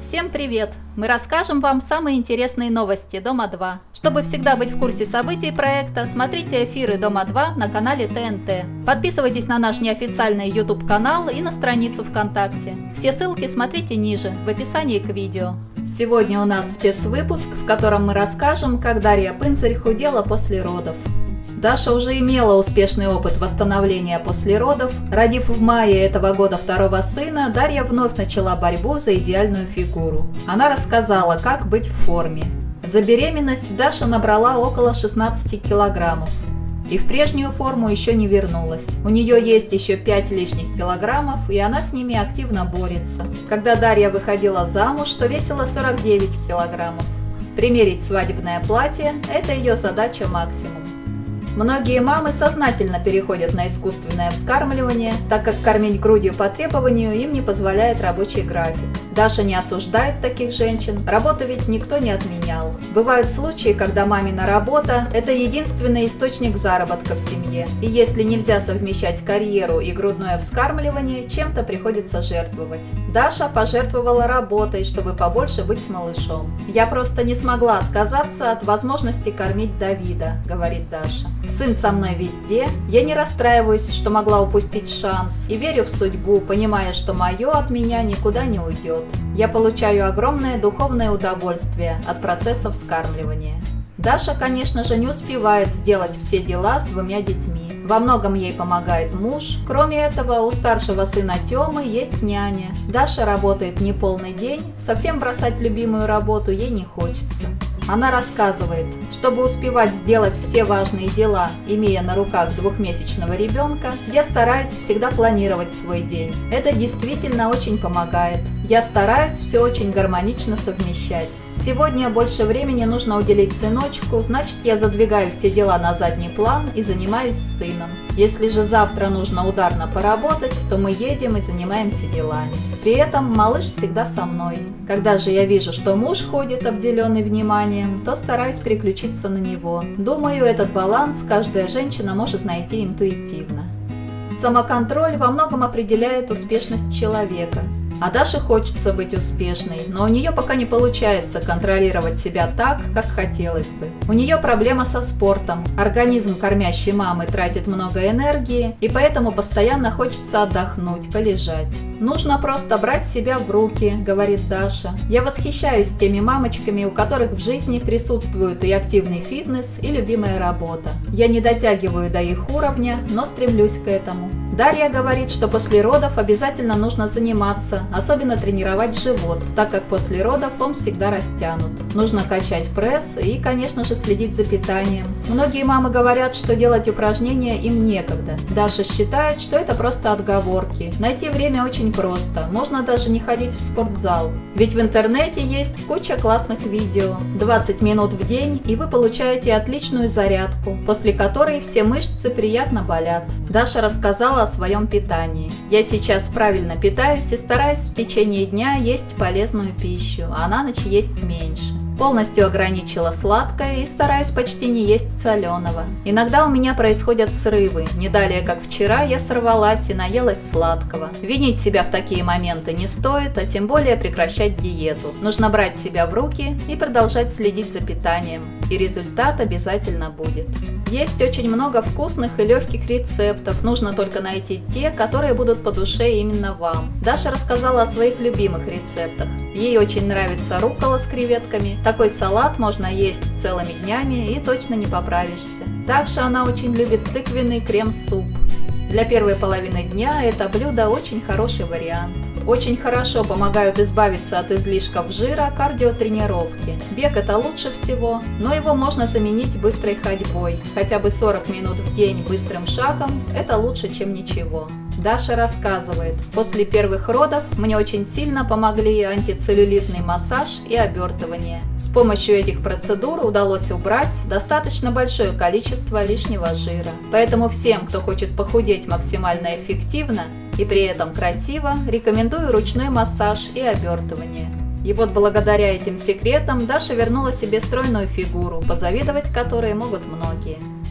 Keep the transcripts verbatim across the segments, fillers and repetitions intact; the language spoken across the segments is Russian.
Всем привет! Мы расскажем вам самые интересные новости Дома два. Чтобы всегда быть в курсе событий проекта, смотрите эфиры Дома два на канале Т Н Т. Подписывайтесь на наш неофициальный YouTube канал и на страницу ВКонтакте. Все ссылки смотрите ниже, в описании к видео. Сегодня у нас спецвыпуск, в котором мы расскажем, как Дарья Пынцарь худела после родов. Даша уже имела успешный опыт восстановления после родов. Родив в мае этого года второго сына, Дарья вновь начала борьбу за идеальную фигуру. Она рассказала, как быть в форме. За беременность Даша набрала около шестнадцати килограммов. И в прежнюю форму еще не вернулась. У нее есть еще пять лишних килограммов, и она с ними активно борется. Когда Дарья выходила замуж, то весила сорок девять килограммов. Примерить свадебное платье – это ее задача максимум. Многие мамы сознательно переходят на искусственное вскармливание, так как кормить грудью по требованию им не позволяет рабочий график. Даша не осуждает таких женщин, работу ведь никто не отменял. Бывают случаи, когда мамина работа – это единственный источник заработка в семье, и если нельзя совмещать карьеру и грудное вскармливание, чем-то приходится жертвовать. Даша пожертвовала работой, чтобы побольше быть с малышом. «Я просто не смогла отказаться от возможности кормить Давида», – говорит Даша. «Сын со мной везде, я не расстраиваюсь, что могла упустить шанс, и верю в судьбу, понимая, что мое от меня никуда не уйдет. Я получаю огромное духовное удовольствие от процесса вскармливания». Даша, конечно же, не успевает сделать все дела с двумя детьми. Во многом ей помогает муж. Кроме этого, у старшего сына Тёмы есть няня. Даша работает не полный день, совсем бросать любимую работу ей не хочется. Она рассказывает, чтобы успевать сделать все важные дела, имея на руках двухмесячного ребенка, я стараюсь всегда планировать свой день. Это действительно очень помогает. Я стараюсь все очень гармонично совмещать. Сегодня больше времени нужно уделить сыночку, значит, я задвигаю все дела на задний план и занимаюсь сыном. Если же завтра нужно ударно поработать, то мы едем и занимаемся делами. При этом малыш всегда со мной. Когда же я вижу, что муж ходит обделенный вниманием, то стараюсь переключиться на него. Думаю, этот баланс каждая женщина может найти интуитивно. Самоконтроль во многом определяет успешность человека. А Даше хочется быть успешной, но у нее пока не получается контролировать себя так, как хотелось бы. У нее проблема со спортом. Организм кормящей мамы тратит много энергии, и поэтому постоянно хочется отдохнуть, полежать. «Нужно просто брать себя в руки», – говорит Даша. «Я восхищаюсь теми мамочками, у которых в жизни присутствуют и активный фитнес, и любимая работа. Я не дотягиваю до их уровня, но стремлюсь к этому». Дарья говорит, что после родов обязательно нужно заниматься, особенно тренировать живот, так как после родов он всегда растянут. Нужно качать пресс и, конечно же, следить за питанием. Многие мамы говорят, что делать упражнения им некогда. Даша считает, что это просто отговорки. Найти время очень просто, можно даже не ходить в спортзал. Ведь в интернете есть куча классных видео. двадцать минут в день, и вы получаете отличную зарядку, после которой все мышцы приятно болят. Даша рассказала о своем питании. «Я сейчас правильно питаюсь и стараюсь в течение дня есть полезную пищу, а на ночь есть меньше. Полностью ограничила сладкое и стараюсь почти не есть соленого. Иногда у меня происходят срывы. Не далее, как вчера, я сорвалась и наелась сладкого. Винить себя в такие моменты не стоит, а тем более прекращать диету. Нужно брать себя в руки и продолжать следить за питанием. И результат обязательно будет». Есть очень много вкусных и легких рецептов, нужно только найти те, которые будут по душе именно вам. Даша рассказала о своих любимых рецептах. Ей очень нравится руккола с креветками. Такой салат можно есть целыми днями и точно не поправишься. Также она очень любит тыквенный крем-суп. Для первой половины дня это блюдо очень хороший вариант. Очень хорошо помогают избавиться от излишков жира кардиотренировки. Бег – это лучше всего, но его можно заменить быстрой ходьбой. Хотя бы сорок минут в день быстрым шагом – это лучше, чем ничего. Даша рассказывает, после первых родов мне очень сильно помогли антицеллюлитный массаж и обертывание. С помощью этих процедур удалось убрать достаточно большое количество лишнего жира. Поэтому всем, кто хочет похудеть максимально эффективно и при этом красиво, рекомендую ручной массаж и обертывание. И вот благодаря этим секретам Даша вернула себе стройную фигуру, позавидовать которой могут многие.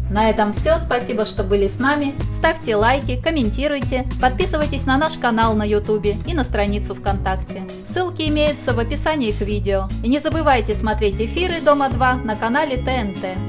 На этом все. Спасибо, что были с нами. Ставьте лайки, комментируйте, подписывайтесь на наш канал на ютубе и на страницу ВКонтакте. Ссылки имеются в описании к видео. И не забывайте смотреть эфиры Дома два на канале тэ эн тэ.